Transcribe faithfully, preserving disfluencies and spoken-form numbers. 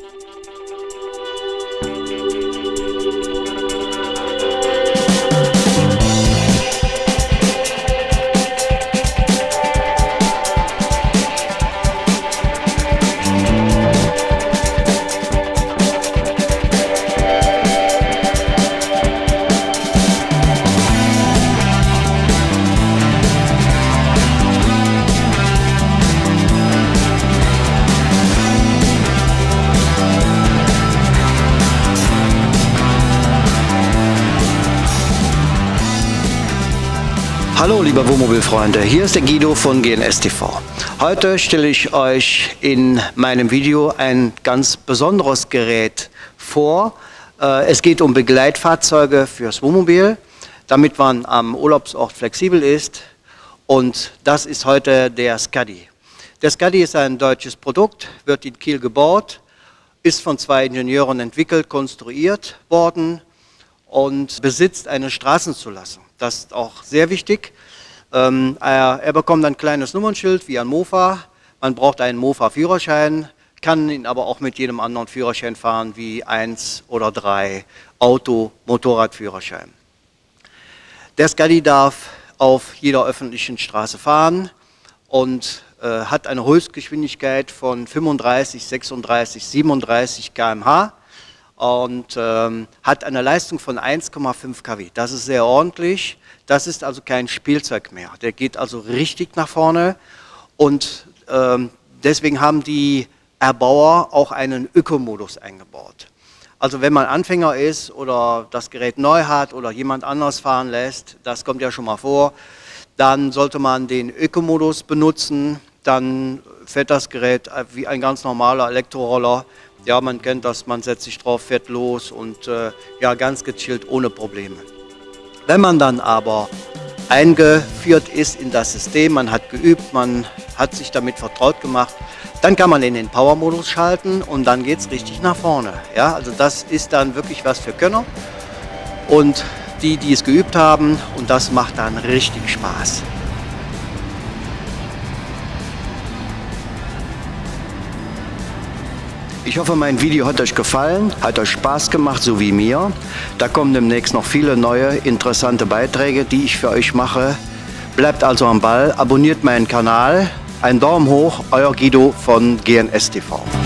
Hallo liebe Wohnmobilfreunde, hier ist der Guido von G N S T V. Heute stelle ich euch in meinem Video ein ganz besonderes Gerät vor. Es geht um Begleitfahrzeuge fürs Wohnmobil, damit man am Urlaubsort flexibel ist. Und das ist heute der Scuddy. Der Scuddy ist ein deutsches Produkt, wird in Kiel gebaut, ist von zwei Ingenieuren entwickelt, konstruiert worden und besitzt eine Straßenzulassung. Das ist auch sehr wichtig. Ähm, er, er bekommt ein kleines Nummernschild wie ein Mofa. Man braucht einen Mofa-Führerschein, kann ihn aber auch mit jedem anderen Führerschein fahren wie eins oder drei Auto-, Motorradführerschein. Der Scuddy darf auf jeder öffentlichen Straße fahren und äh, hat eine Höchstgeschwindigkeit von fünfunddreißig, sechsunddreißig, siebenunddreißig Kilometer pro Stunde. Und ähm, hat eine Leistung von eins Komma fünf Kilowatt. Das ist sehr ordentlich. Das ist also kein Spielzeug mehr. Der geht also richtig nach vorne. Und ähm, deswegen haben die Erbauer auch einen Ökomodus eingebaut. Also wenn man Anfänger ist oder das Gerät neu hat oder jemand anders fahren lässt, das kommt ja schon mal vor, dann sollte man den Ökomodus benutzen. Dann fährt das Gerät wie ein ganz normaler Elektroroller. Ja, man kennt das, man setzt sich drauf, fährt los und äh, ja, ganz gechillt, ohne Probleme. Wenn man dann aber eingeführt ist in das System, man hat geübt, man hat sich damit vertraut gemacht, dann kann man in den Power-Modus schalten und dann geht es richtig nach vorne. Ja, also das ist dann wirklich was für Könner und die, die es geübt haben, und das macht dann richtig Spaß. Ich hoffe, mein Video hat euch gefallen, hat euch Spaß gemacht, so wie mir. Da kommen demnächst noch viele neue, interessante Beiträge, die ich für euch mache. Bleibt also am Ball, abonniert meinen Kanal. Einen Daumen hoch, euer Guido von G N S T V.